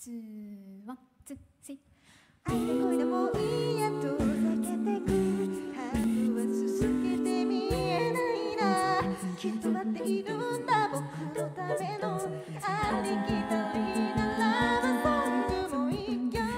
ツーワンツースリー。 あれこれもいいやと避けてくハートはすすけて見えないなきっと待っているんだ僕のためのありきたりなラブソングも一曲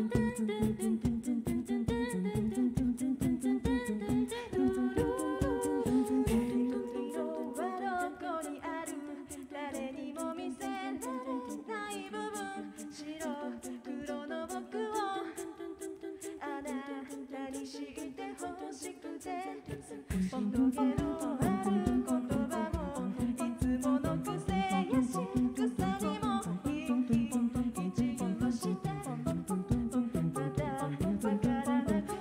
誰にも見せられない部分白黒の僕をあなたに知ってほしくてほどけのある言葉もいつもの癖やしぐさにも一行してまだわからなくなる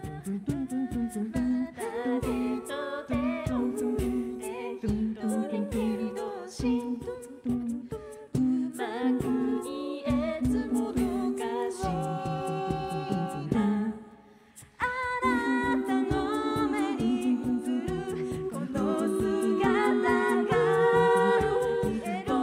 誰と手を振って一人きり同士うまく言えずもどかしいなあなたの目に映るこの姿が消える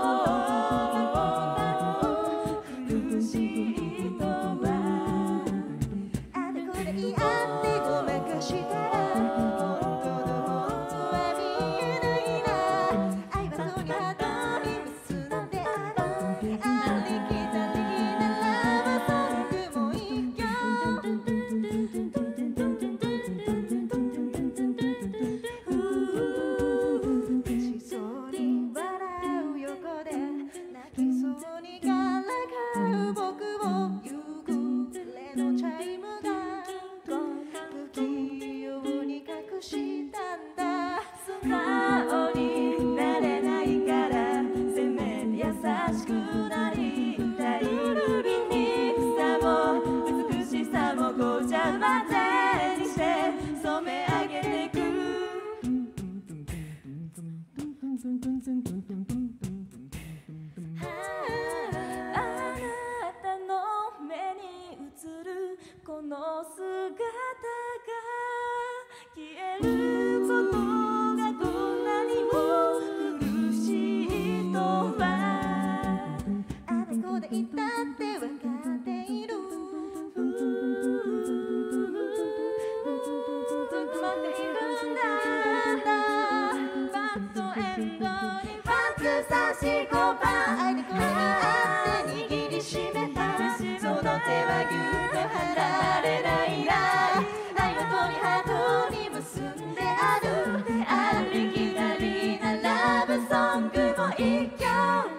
苦しいとはあれこれ言い合ってごまかしたら本当の本当は見えないな愛はとにハートに結んであるありきたりなラブソングも一曲しそうに笑う横で泣きそうにからかう僕を夕暮れのチャイムが不器用に隠したんだ素直になれないからせめて優しくなりたい醜さも美しさもごちゃ混ぜにして染め上げてくあなたの目に映るこの姿が消えることがこんなにも苦しいとはあれこれ言ったって分かっているずっと待っているんだバッドエンドにパンツ差し込まあれこれあって握りしめたその手はぎゅっと離れないな愛はとにハートに結んであるありきたりなラブソングも一曲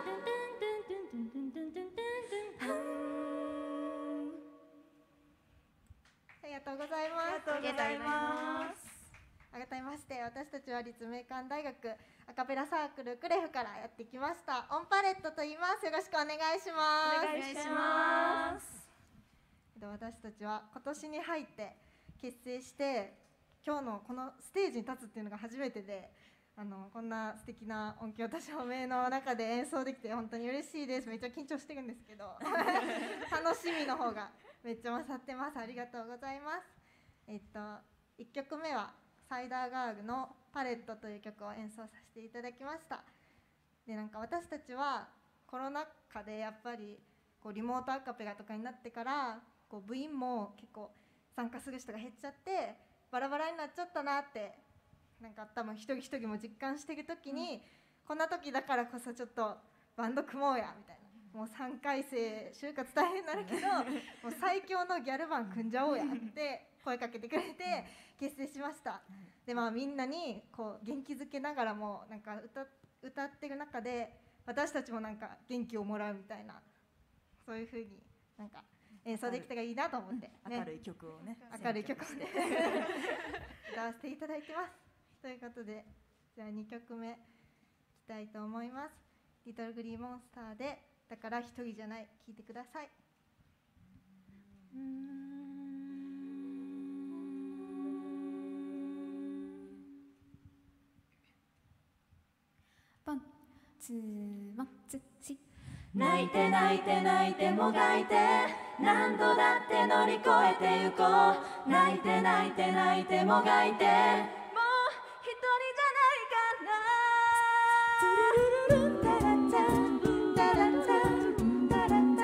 ありがとうございます。 ありがとうございます。 改めまして私たちは立命館大学アカペラサークルクレフからやってきましたオンパレットと言います。よろしくお願いします。 お願いします。 私たちは今年に入って結成して今日のこのステージに立つっていうのが初めてでこんな素敵な音響と照明の中で演奏できて本当に嬉しいです。めっちゃ緊張してるんですけど楽しみの方がめっちゃ勝ってます。ありがとうございます。1曲目はサイダーガールのパレットという曲を演奏させていただきました。でなんか私たちはコロナ禍でやっぱりこうリモートアカペラとかになってからこう部員も結構参加する人が減っちゃってバラバラになっちゃったなってなんか多分一人一人も実感してる時に、こんな時だからこそちょっとバンド組もうやみたいなもう3回生就活大変になるけどもう最強のギャルバン組んじゃおうやって声かけてくれて結成しました。でみんなにこう元気づけながらもなんか歌ってる中で私たちもなんか元気をもらうみたいなそういう風になんか演奏できたらいいなと思って、 明るい曲をね明るい曲をね歌わせていただいてます。ということでじゃあ2曲目いきたいと思います。リトルグリーンモンスターでだから一人じゃない、聴いてください。 ワンツーワンツースリー。 泣いて泣いて泣いてもがいて何度だって乗り越えてゆこう泣いて泣いて泣いてもがいてもう一人じゃないかな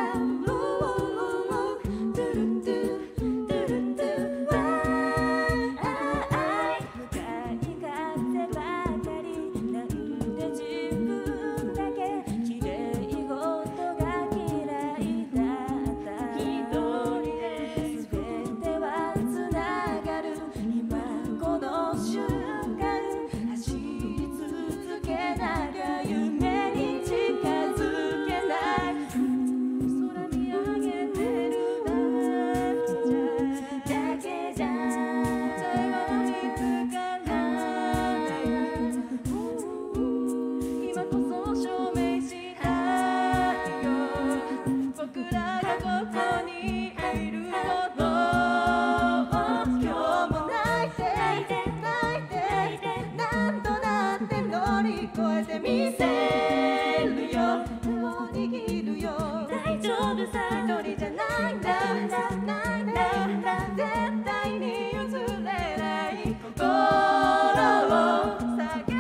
せるよ手を握るよ大丈夫さ一人じゃないんだないんだ絶対に譲れない心を叫べ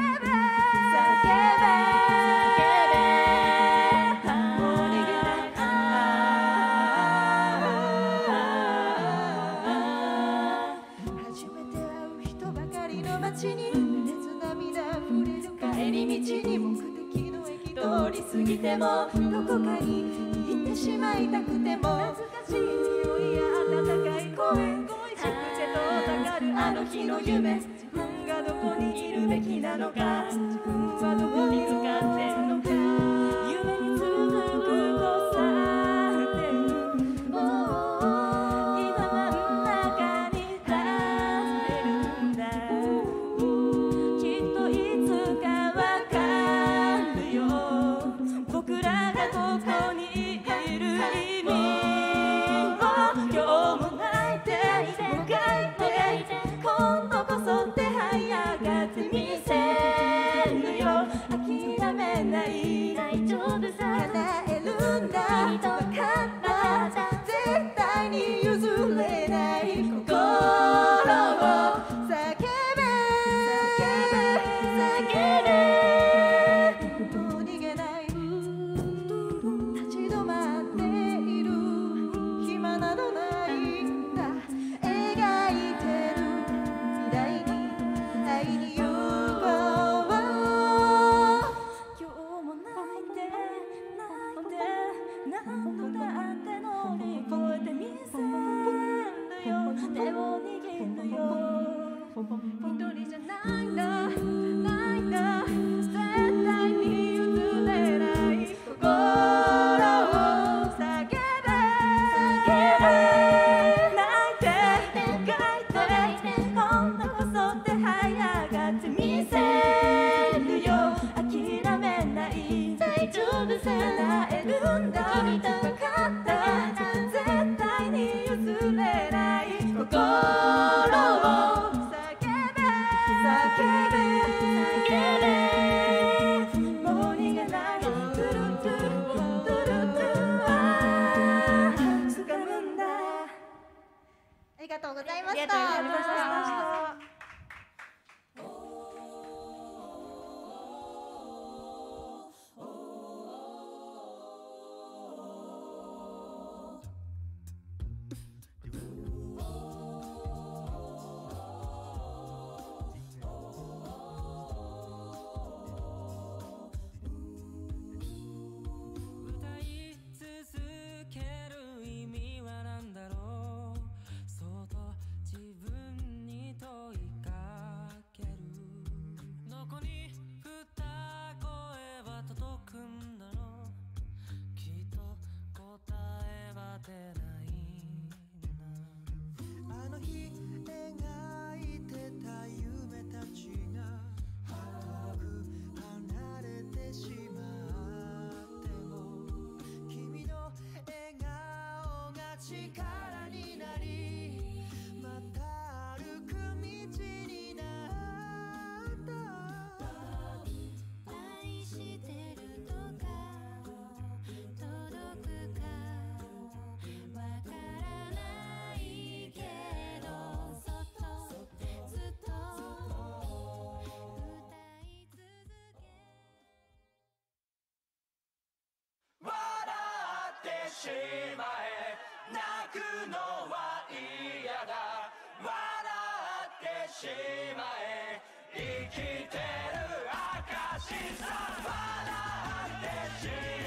もう逃げない初めて会う人ばかりの街に熱涙溢れる帰り道に目的の駅通り過ぎてもどこかに行ってしまいたくても懐かしい匂いや温かい声口癖とたかるあの日の夢自分がどこにいるべきなのか自分はどこに向かってるのか夢に続く交差点今真ん中に立ってるんだきっといつかわかるよ僕らがここにいる意味を今日も泣いてもがいて今度こそ手這い上がってみせるよ諦めない大丈夫さ叶えるんだ分かった絶対に譲れない心を叫べもう逃げない立ち止まっている暇などないんだ描いてる未来に会いに行こう今日も泣いて何度だって乗り越えてみせるよ手を握るよ一人じゃないんだないんだ絶対に譲れない心を叫べ泣いてもがいて今度こそ手這い上がってみせるよ諦めない大丈夫さ叶えるんだ君と分かった絶対に譲れない心をもう逃げないトゥルトゥルトゥルトゥ掴むんだありがとうございまありしがとうございまたした歌い続ける意味は何だろうそうと自分に問いかけるどこに二声は届くんだろうきっと答えは出ないなあの日描いてた夢たちが遠く離れてしまっても君の笑顔が力になりまた歩く道になった愛してるとか届くかわからないけどそっとずっと歌い続け笑ってしまえ泣くのは嫌だ笑ってしまえ生きてる証さ笑ってしまえ